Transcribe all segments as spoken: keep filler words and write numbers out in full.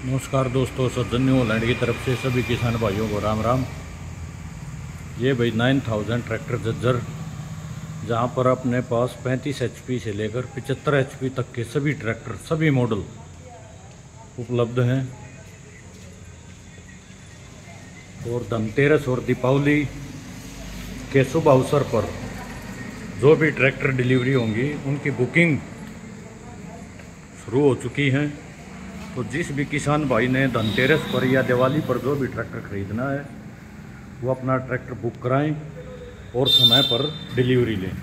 नमस्कार दोस्तों, सज्जन new Holland की तरफ से सभी किसान भाइयों को राम राम। ये भाई नाइन थाउजेंड ट्रैक्टर जज्जर, जहाँ पर अपने पास पैंतीस एचपी से लेकर पचहत्तर एचपी तक के सभी ट्रैक्टर, सभी मॉडल उपलब्ध हैं। और धनतेरस और दीपावली के शुभ अवसर पर जो भी ट्रैक्टर डिलीवरी होंगी उनकी बुकिंग शुरू हो चुकी है। तो जिस भी किसान भाई ने धनतेरस पर या दिवाली पर जो भी ट्रैक्टर खरीदना है वो अपना ट्रैक्टर बुक कराएं और समय पर डिलीवरी लें।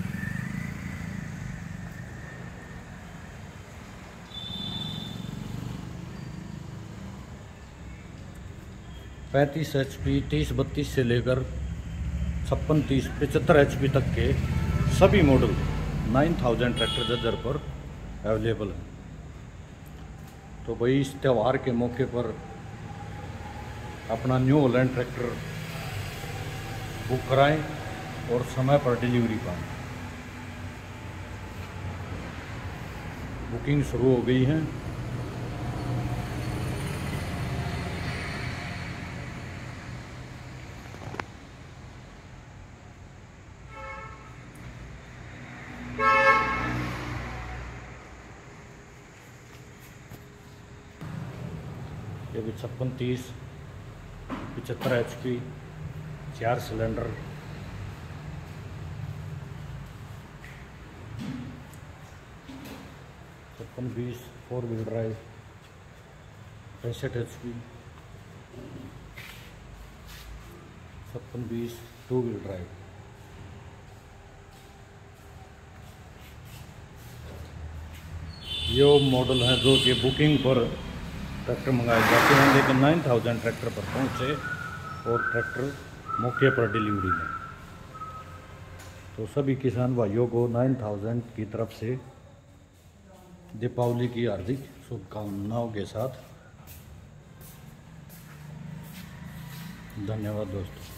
पैंतीस एच पी, तीस बत्तीस से लेकर छप्पन तीस पचहत्तर एच पी तक के सभी model nine thousand tractor Jhajjar पर अवेलेबल हैं। तो भाई इस त्यौहार के मौके पर अपना न्यू हॉलैंड ट्रैक्टर बुक कराएं और समय पर डिलीवरी पाएं। बुकिंग शुरू हो गई है। ये भी छप्पन तीस पचहत्तर एच पी चार सिलेंडर, छप्पन बीस फोर व्हील ड्राइव, पैंसठ एच पी, छप्पन बीस टू व्हील ड्राइव। ये मॉडल हैं जो कि बुकिंग पर ट्रैक्टर मंगाए जाते हैं, लेकिन नाइन थाउजेंड ट्रैक्टर पर पहुँचे और ट्रैक्टर मौके पर डिलीवरी लें। तो सभी किसान भाइयों को नाइन थाउजेंड की तरफ से दीपावली की हार्दिक शुभकामनाओं के साथ धन्यवाद दोस्तों।